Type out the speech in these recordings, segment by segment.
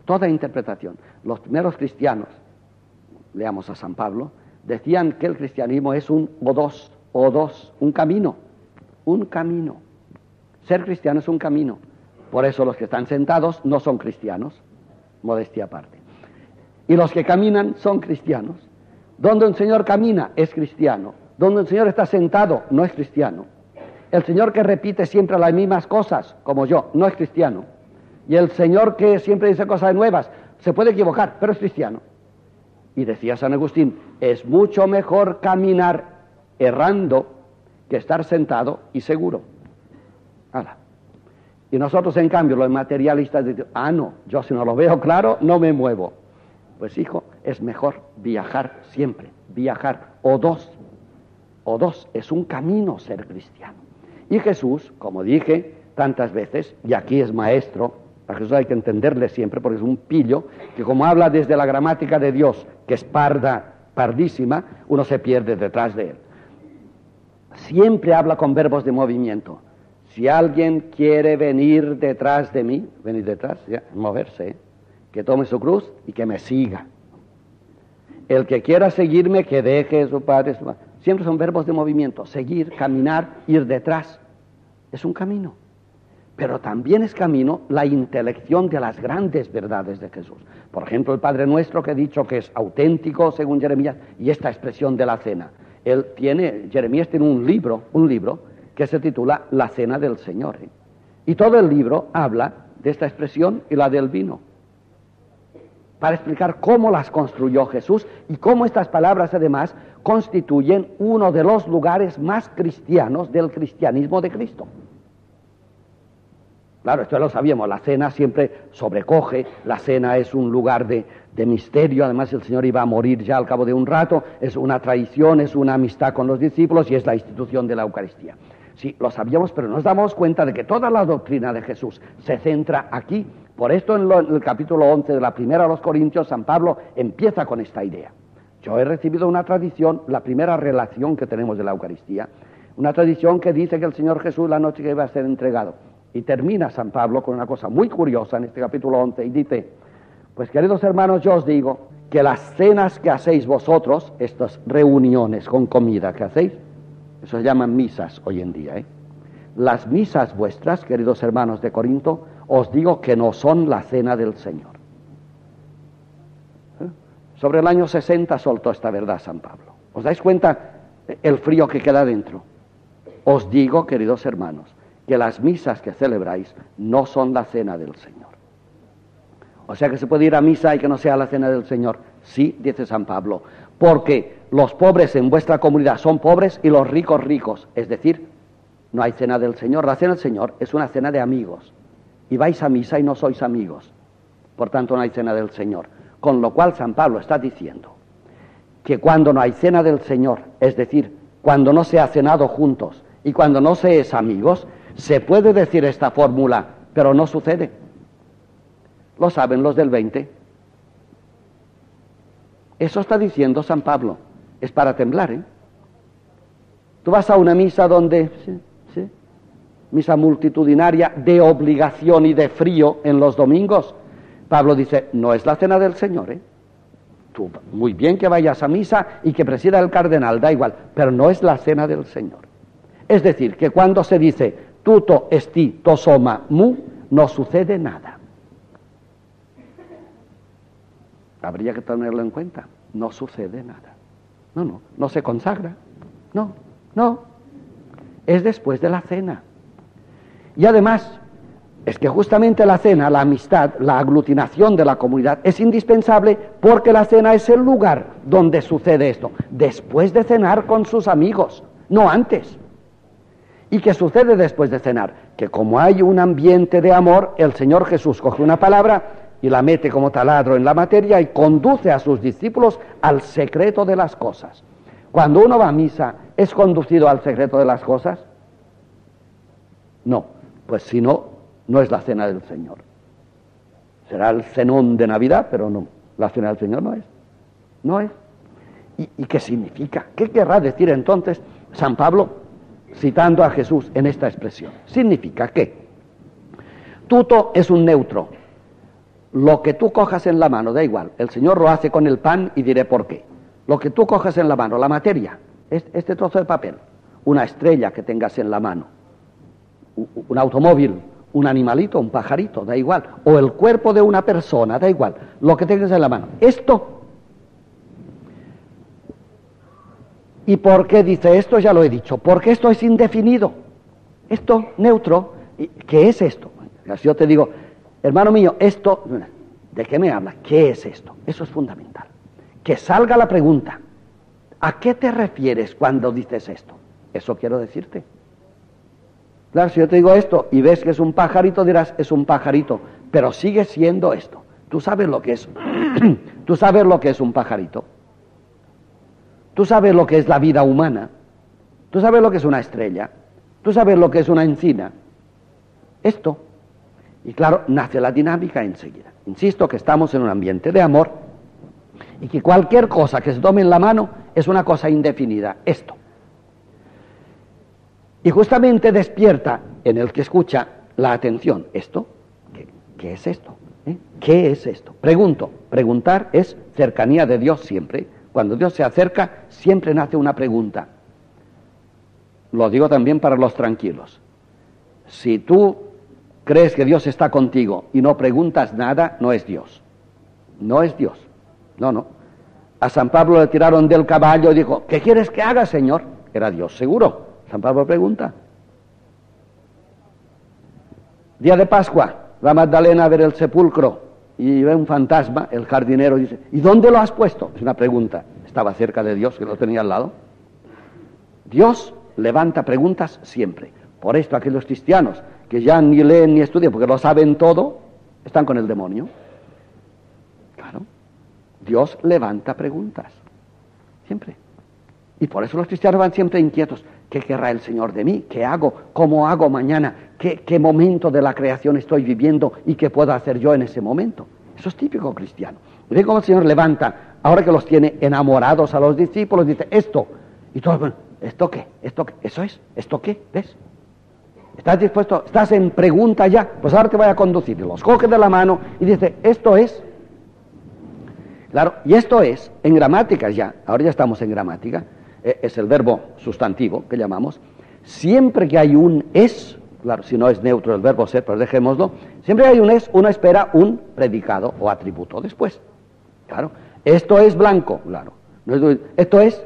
toda interpretación. Los primeros cristianos, leamos a San Pablo, decían que el cristianismo es un odos, un camino. Ser cristiano es un camino. Por eso los que están sentados no son cristianos, modestia aparte. Y los que caminan son cristianos. Donde un señor camina es cristiano. Donde un señor está sentado no es cristiano. El señor que repite siempre las mismas cosas, como yo, no es cristiano. Y el señor que siempre dice cosas nuevas, se puede equivocar, pero es cristiano. Y decía San Agustín, es mucho mejor caminar errando que estar sentado y seguro. ¡Hala! Y nosotros, en cambio, los materialistas dicen, no, yo si no lo veo claro, no me muevo. Pues hijo, es mejor viajar siempre, viajar, odos, es un camino ser cristiano. Y Jesús, como dije tantas veces, y aquí es maestro, a Jesús hay que entenderle siempre porque es un pillo, que como habla desde la gramática de Dios, que es pardísima, uno se pierde detrás de él. Siempre habla con verbos de movimiento. Si alguien quiere venir detrás de mí, venir detrás, ya, moverse, que tome su cruz y que me siga. El que quiera seguirme, que deje su padre, su madre. Siempre son verbos de movimiento, seguir, caminar, ir detrás. Es un camino. Pero también es camino la intelección de las grandes verdades de Jesús. Por ejemplo, el Padre Nuestro, que he dicho que es auténtico según Jeremías, y esta expresión de la cena. Jeremías tiene un libro que se titula La Cena del Señor. Y todo el libro habla de esta expresión y la del vino, para explicar cómo las construyó Jesús y cómo estas palabras además constituyen uno de los lugares más cristianos del cristianismo de Cristo. Claro, esto ya lo sabíamos, la cena siempre sobrecoge, la cena es un lugar de misterio, además el Señor iba a morir ya al cabo de un rato, es una traición, es una amistad con los discípulos y es la institución de la Eucaristía. Sí, lo sabíamos, pero nos damos cuenta de que toda la doctrina de Jesús se centra aquí. Por esto en el capítulo 11 de la primera a los Corintios, San Pablo empieza con esta idea. Yo he recibido una tradición, la primera relación que tenemos de la Eucaristía, una tradición que dice que el Señor Jesús la noche que iba a ser entregado. Y termina San Pablo con una cosa muy curiosa en este capítulo 11 y dice, pues queridos hermanos, yo os digo que las cenas que hacéis vosotros, estas reuniones con comida que hacéis, eso se llaman misas hoy en día, Las misas vuestras, queridos hermanos de Corinto, os digo que no son la cena del Señor. Sobre el año 60 soltó esta verdad San Pablo. ¿Os dais cuenta el frío que queda dentro? Os digo, queridos hermanos, que las misas que celebráis no son la cena del Señor. O sea que se puede ir a misa y que no sea la cena del Señor. Sí, dice San Pablo, porque los pobres en vuestra comunidad son pobres y los ricos ricos. Es decir, no hay cena del Señor. La cena del Señor es una cena de amigos. Y vais a misa y no sois amigos. Por tanto, no hay cena del Señor. Con lo cual San Pablo está diciendo que cuando no hay cena del Señor, es decir, cuando no se ha cenado juntos y cuando no se es amigos, se puede decir esta fórmula, pero no sucede. Lo saben los del 20. Eso está diciendo San Pablo. Es para temblar, Tú vas a una misa donde... misa multitudinaria de obligación y de frío en los domingos. Pablo dice, no es la cena del Señor, Tú, muy bien que vayas a misa y que presida el cardenal, da igual, pero no es la cena del Señor. Es decir, que cuando se dice, tuto esti tosoma mu, no sucede nada. Habría que tenerlo en cuenta, no sucede nada. No se consagra, no. Es después de la cena. Y además, es que justamente la cena, la amistad, la aglutinación de la comunidad es indispensable porque la cena es el lugar donde sucede esto, después de cenar con sus amigos, no antes. ¿Y qué sucede después de cenar? Que como hay un ambiente de amor, el Señor Jesús coge una palabra y la mete como taladro en la materia y conduce a sus discípulos al secreto de las cosas. Cuando uno va a misa, ¿es conducido al secreto de las cosas? No, pues si no, no es la cena del Señor. Será el cenón de Navidad, pero no, la cena del Señor no es. ¿Y qué significa? ¿Qué querrá decir entonces San Pablo citando a Jesús en esta expresión? Significa que tuto es un neutro. lo que tú cojas en la mano, da igual, el Señor lo hace con el pan y diré por qué. Lo que tú cojas en la mano, la materia, este trozo de papel, una estrella que tengas en la mano, un automóvil, un animalito, un pajarito, da igual, o el cuerpo de una persona, da igual, lo que tengas en la mano. Esto, ¿y por qué dice esto? Ya lo he dicho, porque esto es indefinido, esto neutro, ¿qué es esto? Si yo te digo, hermano mío, esto, ¿de qué me habla? ¿Qué es esto? Eso es fundamental. Que salga la pregunta, ¿a qué te refieres cuando dices esto? Eso quiero decirte. Claro, si yo te digo esto y ves que es un pajarito, dirás, es un pajarito, pero sigue siendo esto. ¿Tú sabes lo que es? ¿Tú sabes lo que es un pajarito? ¿Tú sabes lo que es la vida humana? ¿Tú sabes lo que es una estrella? ¿Tú sabes lo que es una encina? Esto. Y claro, nace la dinámica enseguida. Insisto que estamos en un ambiente de amor y que cualquier cosa que se tome en la mano es una cosa indefinida. Esto. Y justamente despierta en el que escucha la atención. ¿Esto? ¿Qué es esto? ¿Qué es esto? Pregunto. Preguntar es cercanía de Dios siempre. Cuando Dios se acerca, siempre nace una pregunta. Lo digo también para los tranquilos. Si tú crees que Dios está contigo y no preguntas nada, no es Dios. No es Dios. No. A San Pablo le tiraron del caballo y dijo, ¿qué quieres que haga, Señor? Era Dios, seguro. San Pablo pregunta. Día de Pascua, va Magdalena a ver el sepulcro y ve un fantasma, el jardinero dice, ¿y dónde lo has puesto? Es una pregunta. Estaba cerca de Dios, que lo tenía al lado. Dios levanta preguntas siempre. Por esto aquellos cristianos que ya ni leen ni estudian porque lo saben todo, están con el demonio. Claro. Dios levanta preguntas. Siempre. Y por eso los cristianos van siempre inquietos. ¿Qué querrá el Señor de mí? ¿Qué hago? ¿Cómo hago mañana? ¿Qué momento de la creación estoy viviendo? ¿Y qué puedo hacer yo en ese momento? Eso es típico cristiano. Y ve cómo el Señor levanta, ahora que los tiene enamorados a los discípulos, dice, esto. Y todos, bueno, ¿esto qué? ¿Esto qué? ¿Eso es? ¿Esto qué? ¿Ves? ¿Estás dispuesto? ¿Estás en pregunta ya? Pues ahora te voy a conducir. Y los coge de la mano y dice, esto es. Claro, y esto es, en gramática ya, ahora ya estamos en gramática, es el verbo sustantivo que llamamos, siempre que hay un es, claro, si no es neutro el verbo ser, pero dejémoslo, siempre que hay un es, uno espera un predicado o atributo después. Claro, esto es blanco, claro. Esto es,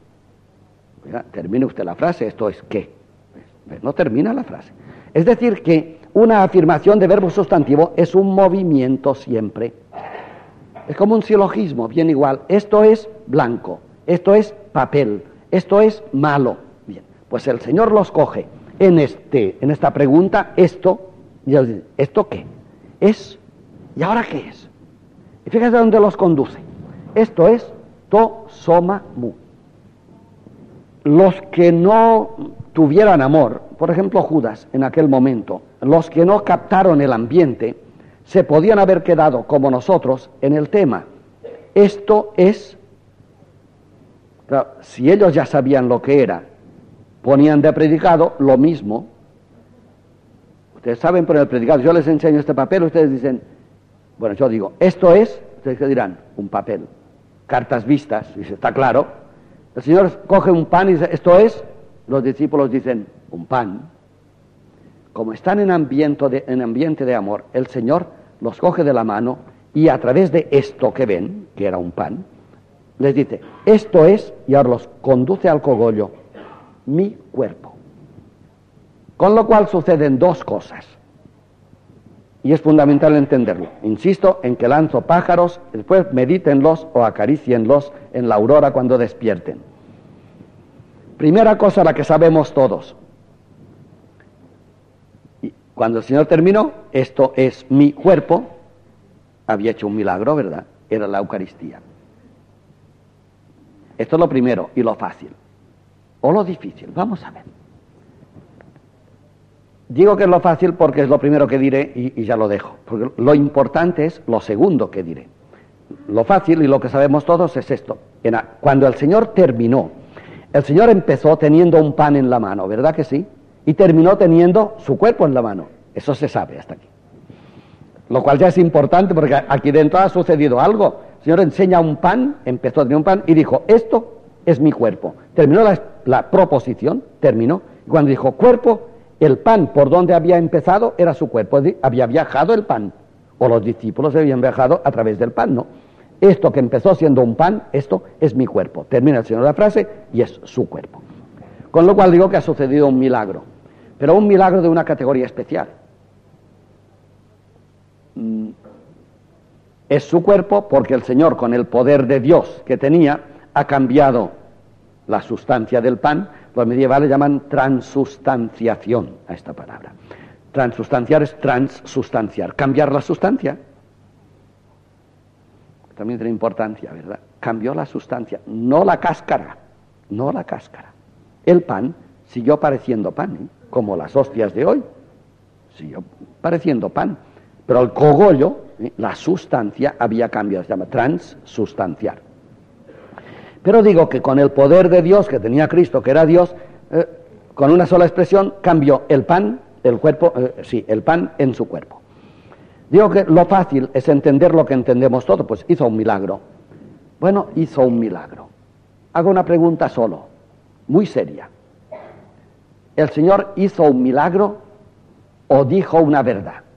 oiga, termine usted la frase, esto es qué. No termina la frase. Es decir, que una afirmación de verbo sustantivo es un movimiento siempre. Es como un silogismo, bien igual. Esto es blanco, esto es papel, esto es malo. Bien, pues el Señor los coge en esta pregunta, esto, y ellos dicen, ¿esto qué? Es, ¿y ahora qué es? Y fíjate dónde los conduce. Esto es to, soma, mu. Los que no tuvieran amor, por ejemplo Judas en aquel momento, los que no captaron el ambiente, se podían haber quedado como nosotros en el tema. Esto es, claro, si ellos ya sabían lo que era, ponían de predicado lo mismo. Ustedes saben poner el predicado, yo les enseño este papel, ustedes dicen, bueno, yo digo, esto es, ustedes qué dirán, un papel, cartas vistas, dice, está claro. El Señor coge un pan y dice, esto es, los discípulos dicen, un pan. Como están en ambiente de amor, el Señor los coge de la mano y a través de esto que ven, que era un pan, les dice, esto es, y ahora los conduce al cogollo, mi cuerpo. Con lo cual suceden dos cosas. Y es fundamental entenderlo. Insisto en que lanzo pájaros, después medítenlos o acaricienlos en la aurora cuando despierten. Primera cosa, la que sabemos todos. Y cuando el Señor terminó, esto es mi cuerpo, había hecho un milagro, ¿verdad? Era la Eucaristía. Esto es lo primero y lo fácil. O lo difícil, vamos a ver. Digo que es lo fácil porque es lo primero que diré y ya lo dejo. Porque lo importante es lo segundo que diré. Lo fácil y lo que sabemos todos es esto. Cuando el Señor terminó, el Señor empezó teniendo un pan en la mano, ¿verdad que sí? Y terminó teniendo su cuerpo en la mano. Eso se sabe hasta aquí. Lo cual ya es importante porque aquí dentro ha sucedido algo. El Señor enseña un pan, empezó a tener un pan y dijo, esto es mi cuerpo. Terminó la proposición, terminó. Y cuando dijo cuerpo, el pan por donde había empezado era su cuerpo. Es decir, había viajado el pan. O los discípulos habían viajado a través del pan, ¿no? Esto que empezó siendo un pan, esto es mi cuerpo. Termina el Señor la frase y es su cuerpo. Con lo cual digo que ha sucedido un milagro. Pero un milagro de una categoría especial. Es su cuerpo porque el Señor, con el poder de Dios que tenía, ha cambiado la sustancia del pan. Los medievales llaman transustanciación a esta palabra. Transustanciar es transustanciar, cambiar la sustancia. También tiene importancia, ¿verdad? Cambió la sustancia, no la cáscara, no la cáscara. El pan siguió pareciendo pan, ¿eh? Como las hostias de hoy, siguió pareciendo pan. Pero el cogollo, la sustancia, había cambiado, se llama transustanciar. Pero digo que con el poder de Dios que tenía Cristo, que era Dios, con una sola expresión cambió el pan, el cuerpo, el pan en su cuerpo. Digo que lo fácil es entender lo que entendemos todos, pues hizo un milagro. Bueno, hizo un milagro. Hago una pregunta solo, muy seria. ¿El Señor hizo un milagro o dijo una verdad?